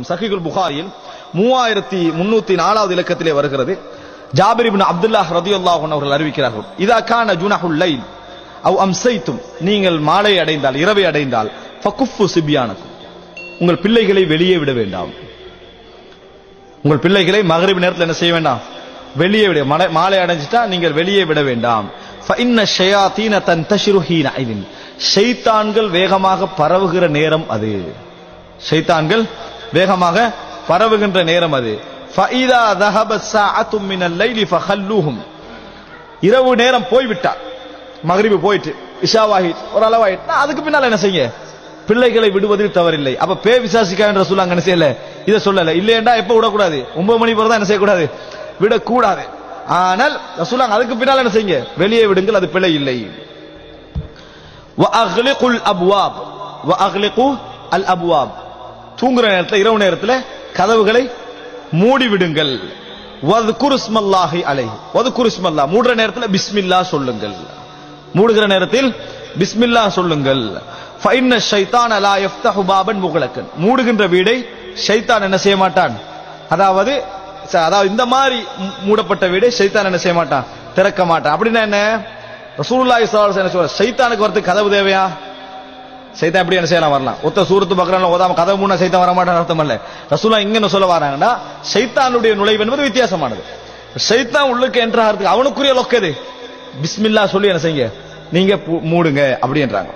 சஹீஹுல் புகாரியில் 3304வது இலக்கத்திலே வருகிறது. ஜாபிர் இப்னு அப்துல்லாஹ் ரலியல்லாஹு அன்ஹு அவர்கள் அறிவிக்கிறார்கள், இதா கான ஜுனஹுல் லைல் அவ் அம்சைத்தும், நீங்கள் மாலை அடைந்தால், இரவை அடைந்தால், ஃபகுஃபு சிப்யானக்கும், உங்கள் பிள்ளைகளை வெளியே விட வேண்டாம். உங்கள் பிள்ளைகளை மக்ரிப் நேரத்தில் என்ன செய்ய வேண்டாம், வெளியே விட. மாலை அடைஞ்சிட்டா நீங்கள் வெளியே விட வேண்டாம். ஃபஇன்ன ஷயாத்தீன தன்தஷிரு ஹீனஇதின், ஷைத்தான்கள் வேகமாக பரவுகிற நேரம் அது. ஷைத்தான்கள் வேகமாக பரவுகின்ற நேரம் அது. ஃபஇதா ذهب ساعة من الليل فخلوهم, இரவு நேரம் போய்விட்டார், மக்ரிப் போயிட்டு இஷாவாகி ஒரு அளவாயிட்டு, அதுக்கு பின்னால் என்ன செய்ய, பிள்ளைகளை விடுவதில் தவறில்லை. அப்ப பே விசாசிக்க என்ற சொல்ல அங்க செய்யல, இதை சொல்லல. இல்லையண்டா எப்ப விடக்கூடாது, 9 மணி வரை தான் என்ன செய்யக்கூடாது, விடக்கூடாது. ஆனால் ரசூலுல்லாஹ் அதுக்கு பின்னால் என்ன செய்யுங்க, வெளியே விடுங்கள், அது பிழை இல்லை. வஅக்லிகுல் அப்வாப், வஅக்லிகு அல் அப்வாப், தூங்குற நேரத்தில், இரவு நேரத்தில் கதவுகளை மூடி விடுங்கள். வذ்குர் இஸ்மல்லாஹி அலைஹி, வذ்குர் இஸ்மல்லாஹ், மூடுற நேரத்தில் பிஸ்மில்லாஹ் சொல்லுங்கள். மூடுகிற நேரத்தில் பிஸ்மில்லாஹ் சொல்லுங்கள். ஃபஇன்ன ஷைத்தான லா யஃப்தஹு பாபன் முக்லகன், மூடுகின்ற வீடை ஷைத்தான் என்ன செய்ய மாட்டான், அதாவது இந்த மாதிரி மூடப்பட்ட வீடை ஷைத்தான் என்ன செய்ய மாட்டான், திறக்க மாட்டான். அப்படின்னா என்ன, ரசூலுல்லாஹி ஸல்லல்லாஹு அலைஹி வஸல்லம் ஷைத்தானுக்கு வரதுக்கு கதவு தேவையா? சைத்தான் எப்படி என்ன செய்யலாம், வரலாம். ஒத்த சூரத்து பக்ரான்ல ஓதாம கதவு மூணு சைத்தான் வர மாட்டான்னு அர்த்தம் இல்ல. ரசூலுல்லாஹ் இங்க என்ன சொல்ல வராங்கன்னா, ஷைத்தானுடைய நுழைவு என்பது வித்தியாசமானது. ஷைத்தான் உள்ளுக்கு என்டர் ஆகிறதுக்கு அவனுக்குரிய லொக்கது பிஸ்மில்லாஹ் சொல்லி என்ன செய்யுங்க, நீங்க மூடுங்க அப்படின்றாங்க.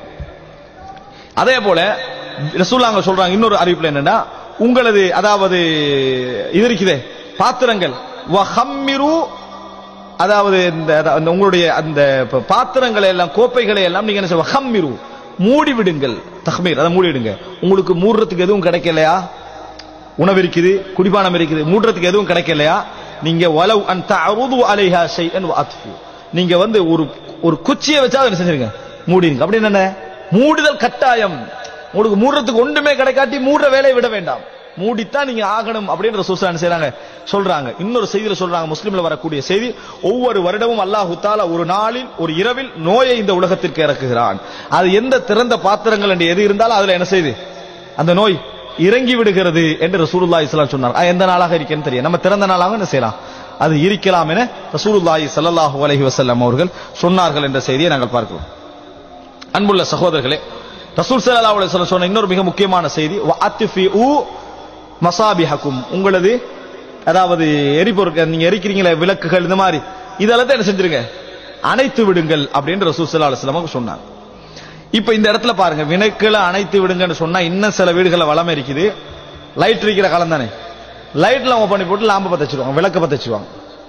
அதே போல ரசூலுல்லாஹ் அங்க சொல்றாங்க இன்னொரு அறிவிப்புல என்னன்னா, உங்களது அதாவது இது இருக்குதே பாத்திரங்கள், வஹம்மிரு, அதாவது இந்த உங்களுடைய அந்த பாத்திரங்களை எல்லாம், கோப்பைகளை எல்லாம் நீங்க என்ன செய்ய, வஹம்மிரு, மூடி விடுங்கள். தஹ்மீர், அதை மூடி விடுங்க. உங்களுக்கு மூடுறதுக்கு எதுவும் கிடைக்கலையா, உணவு இருக்குது, குடிபானம் இருக்குது, மூடுறதுக்கு எதுவும் கிடைக்கலையா, நீங்க வலவ் அன் தஅருது அலைஹா ஷைஅன் வஅத்ஃபு, நீங்க வந்து ஒரு குச்சியை வச்சா என்ன செஞ்சிருங்க, மூடிங்க. அப்படி என்ன, மூடுதல் கட்டாயம். உங்களுக்கு மூடுறதுக்கு ஒன்றுமே கிடைக்காட்டி மூடுற வேலையை விட வேண்டாம், மூடித்தான் நீங்க ஆகணும் அப்படின்ற ரசூலுல்லாஹ் என்ன செய்றாங்க, சொல்றாங்க. இன்னொரு செய்தியில சொல்றாங்க, முஸ்லிம்ல வரக்கூடிய செய்தி, ஒவ்வொரு வருடமும் அல்லாஹ் தஆலா ஒரு நாளில், ஒரு இரவில் நோயை இந்த உலகத்திற்கு இறக்குகிறான். அது எந்த திறந்த பாத்திரங்கள் என்று எது இருந்தாலும் அதுல என்ன செய்து அந்த நோய் இறங்கி விடுகிறது என்று ரசூலுல்லாஹி ஸல்லல்லாஹு அலைஹி வஸல்லம் சொன்னார். எந்த நாளாக இருக்குன்னு தெரியும், நம்ம திறந்த நாளாக என்ன செய்யலாம், அது இருக்கலாம் என ரசூலுல்லாஹி ஸல்லல்லாஹு அலைஹி வஸல்லம் அவர்கள் சொன்னார்கள் என்ற செய்தியை நாங்கள் பார்க்கிறோம். அன்புள்ள சகோதரர்களே, ரசூல் ஸல்லல்லாஹு அலைஹி வஸல்லம் சொன்ன இன்னொரு மிக முக்கியமான செய்தி, வஅத்ஃபிஉ மசாபிஹக்கும், உங்களது அதாவது எரிபொருட்கள், நீங்க எரிக்கிறீங்களே விளக்குகள், இந்த மாதிரி இதெல்லாம் என்ன செஞ்சிருங்க, அணைத்து விடுங்கள் அப்படின்னு ரசூல் ஸல்லல்லாஹு அலைஹி வஸல்லம் சொன்னாங்க. இப்ப இந்த இடத்துல பாருங்க, விளக்குகளை அணைத்து விடுங்கன்னு சொன்னா, இன்னும் சில வீடுகளை வளமை இருக்குது, லைட் இருக்கிற காலம் தானே, லைட்ல அவங்க பண்ணி போட்டு லாம்பு பத்த வச்சிருவாங்க, விளக்க பத்த வச்சிருவாங்க.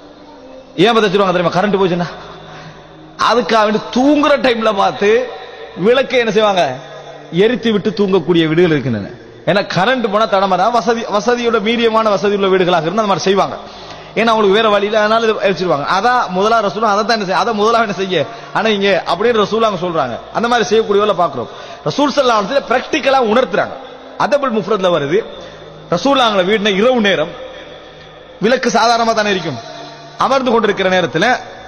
ஏன் பத்த வச்சிருவாங்க தெரியுமா, கரண்ட் போச்சுன்னா. அதுக்காக வேண்டி தூங்குற டைம்ல பார்த்து விளக்கை என்ன செய்வாங்க, எரித்து விட்டு தூங்கக்கூடிய வீடுகள் இருக்கின்றன. ஏன்னா கரண்ட் போனா தடமரா, வசதியோட மீடியமான வசதி உள்ள வீடுகளாக இருந்தால் அந்த மாதிரி செய்வாங்க. ஏன்னா அவங்களுக்கு வேற வழியில, அதனால எரிச்சிருவாங்க. அதான் முதலா ரசூலுல்லாஹ் அதை தான் என்ன செய்ய, அதை முதலா என்ன செய்ய, ஆனா இங்க அப்படின்னு ரசூலுல்லாஹ் சொல்றாங்க. அந்த மாதிரி செய்யக்கூடியவங்கள பாக்குறோம். ரசூல் ஸல்லல்லாஹு அலைஹி வஸல்லம் பிராக்டிகலா உணர்த்துறாங்க. அதபுல் முஃப்ரத்ல வருது, ரசூலுல்லாஹ் வீடுன இரவு நேரம் விளக்கு சாதாரணமா தானே இருக்கும், அமர்ந்து கொண்டிருக்கிற நேரத்தில்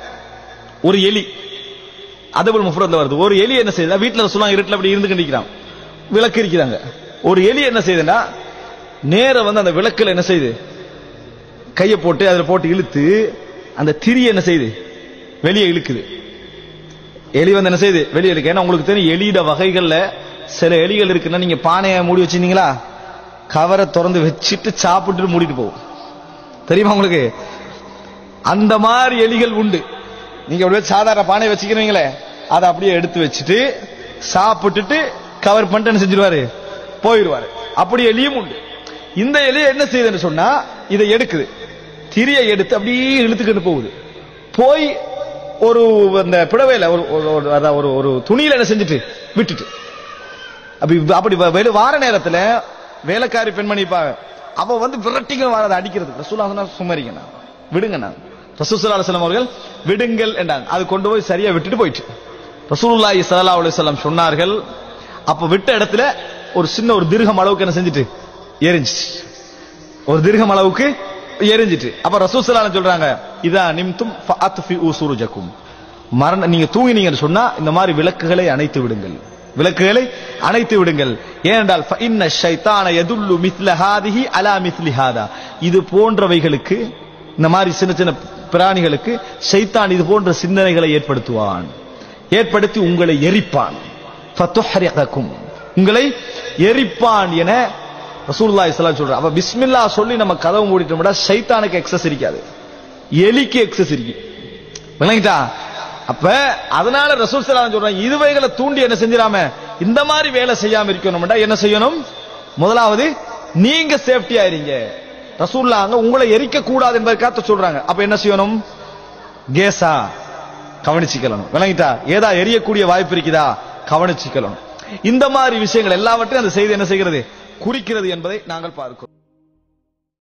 ஒரு எலி, அதபுல் முஃப்ரத்ல வருது, ஒரு எலி என்ன செய்யுது, வீட்டுல ரசூலுல்லாஹ் இருட்டுல அப்படி இருந்து கண்டிக்கிறாங்க, விளக்கு இருக்கிறாங்க. ஒரு எலி என்ன செய்யுதுன்னா, நேர வந்து அந்த விளக்குல என்ன செய்யுது, கையை போட்டு அதுல போட்டு இழுத்து அந்த திரி என்ன செய்யுது, வெளியே இழுக்குது. எலி வந்து என்ன செய்யுது, வெளியே இழுக்கு. ஏன்னா உங்களுக்கு தெரியும், எலியோட வகைகள்ல சில எலிகள் இருக்குன்னா, நீங்க பானையை மூடி வச்சிருந்தீங்களா, கவரை திறந்து வச்சுட்டு சாப்பிட்டு மூடிட்டு போகும், தெரியுமா உங்களுக்கு? அந்த மாதிரி எலிகள் உண்டு. நீங்க அப்படியே சாதாரண பானையை வச்சுக்கிறீங்களே, அதை அப்படியே எடுத்து வச்சுட்டு சாப்பிட்டுட்டு கவர் பண்ணிட்டு என்ன செஞ்சிருவாரு, போயிடுவாரு. அப்படி எலியும் உண்டு. இந்த எலியை என்ன செய்யுதுன்னு சொன்னா, இதை எடுக்குது, திரியை எடுத்து அப்படியே இழுத்துக்கிட்டு போகுது, போய் ஒரு அந்த பிடவையில ஒரு துணியில என்ன செஞ்சுட்டு விட்டுட்டு, அப்படி வார நேரத்துல வேலைக்காரி பெண்மணி அவ வந்து விரட்டிங்க அதை அடிக்கிறது. ரசூலுல்லாஹ் சொன்னா, சும்மாரிங்க, விடுங்க, நான் ரசூல் ஸல்லல்லாஹு அலைஹி வஸல்லம் அவர்கள் விடுங்கள் என்றாங்க. அது கொண்டு போய் சரியா விட்டுட்டு போயிட்டு ரசூலுல்லாஹி ஸல்லல்லாஹு அலைஹி வஸல்லம் சொன்னார்கள், அப்ப விட்ட இடத்துல ஒரு சின்ன ஒரு திர்ஹம் அளவுக்கு என்ன செஞ்சுட்டு எரிஞ்சிச்சு, ஒரு திர்ஹம் அளவுக்கு எரிஞ்சிட்டு. அப்ப ரசூல் ஸல்லல்லாஹு அலைஹி சொல்றாங்க, இதா நிம்தும் ஃபஅத்ஃபிஉ சுருஜக்கும், நீங்க தூங்கினீங்கன்னு சொன்னா இந்த மாதிரி விளக்குகளை அணைத்து விடுங்கள். விளக்குகளை அணைத்து விடுங்கள். ஏனென்றால் ஃபஇன்ன ஷைத்தான யதுல்லு மிஸ்ல ஹாதிஹி அலா மிஸ்லி ஹாதா, இது போன்றவைகளுக்கு, இந்த மாதிரி சின்ன சின்ன பிராணிகளுக்கு ஷைத்தான் இது போன்ற சிந்தனைகளை ஏற்படுத்துவான், ஏற்படுத்தி உங்களை எரிப்பான். ஃபதுஹ்ரிககும், உங்களை எரிப்பான் என ரசூலுல்லாஹி ஸல்லல்லாஹு அலைஹி வஸல்லம் சொல்றாங்க. அப்ப பிஸ்மில்லாஹ் சொல்லி நம்ம கதவு மூடிட்டோம்னா ஷைத்தானுக்கு எக்ஸஸ் இருக்காது, எலிக்கு எக்ஸஸ் இருக்கு. விளங்கிட்டா? அப்ப அதனால ரசூல் ஸல்லல்லாஹு அலைஹி வஸல்லம் சொல்றாங்க, இதுவைகளை தூண்டி என்ன செஞ்சிராம இந்த மாதிரி வேலை செய்யாம இருக்கணும்டா என்ன செய்யணும்? முதலாவது நீங்க சேஃப்டியா இருங்க. ரசூலுல்லாஹ் உங்களை எரிக்க கூடாது என்பதற்காக சொல்றாங்க. அப்ப என்ன செய்யணும்? கேஸா கவனிச்சுக்கணும். விளங்கிட்டா? ஏதா எரியக்கூடிய வாய்ப்பு இருக்குதா கவனிச்சுக்கணும். இந்த மாதிரி விஷயங்கள் எல்லாவற்றையும் அந்த செய்தி என்ன செய்கிறது? குறிக்கிறது என்பதை நாங்கள் பார்க்கிறோம்.